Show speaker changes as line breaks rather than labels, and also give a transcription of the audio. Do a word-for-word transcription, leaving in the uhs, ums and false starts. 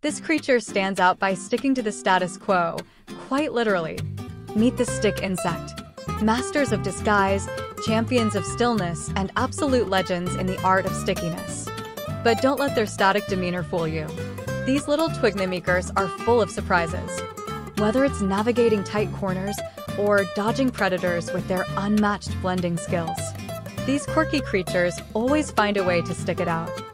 This creature stands out by sticking to the status quo, quite literally. Meet the stick insect. Masters of disguise, champions of stillness, and absolute legends in the art of stickiness. But don't let their static demeanor fool you. These little twig mimickers are full of surprises. Whether it's navigating tight corners or dodging predators with their unmatched blending skills, these quirky creatures always find a way to stick it out.